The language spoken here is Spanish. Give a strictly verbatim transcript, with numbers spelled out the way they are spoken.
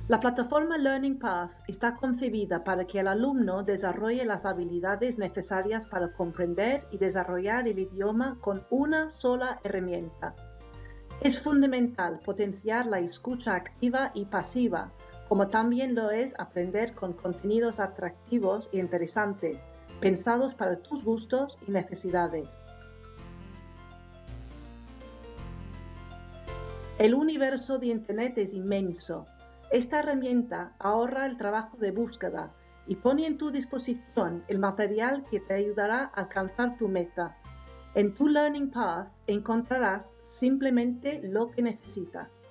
La plataforma Learning Path está concebida para que el alumno desarrolle las habilidades necesarias para comprender y desarrollar el idioma con una sola herramienta. Es fundamental potenciar la escucha activa y pasiva, como también lo es aprender con contenidos atractivos e interesantes, pensados para tus gustos y necesidades. El universo de Internet es inmenso. Esta herramienta ahorra el trabajo de búsqueda y pone en tu disposición el material que te ayudará a alcanzar tu meta. En tu Learning Path encontrarás simplemente lo que necesitas.